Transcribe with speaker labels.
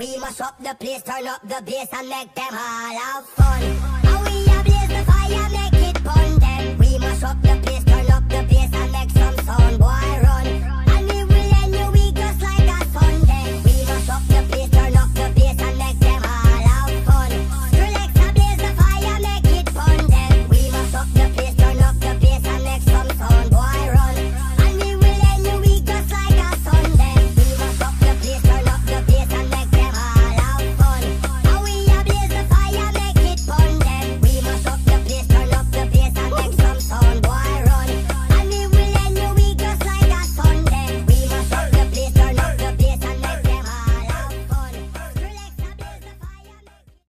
Speaker 1: We mash up the place, turn up the bass and make them all have fun. And we a blaze the fire, make it fun then. We mash up the place.